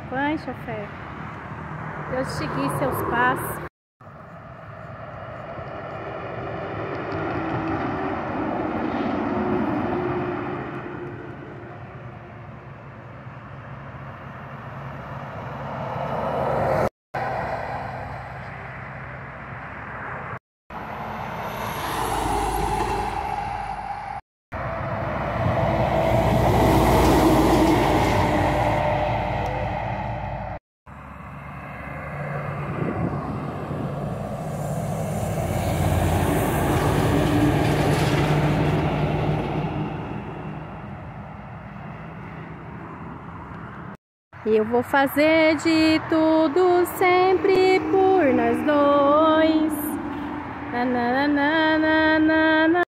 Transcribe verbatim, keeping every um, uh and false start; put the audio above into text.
acompanhe, chofer. Eu segui seus passos. Eu vou fazer de tudo sempre por nós dois. Na, na, na, na, na, na.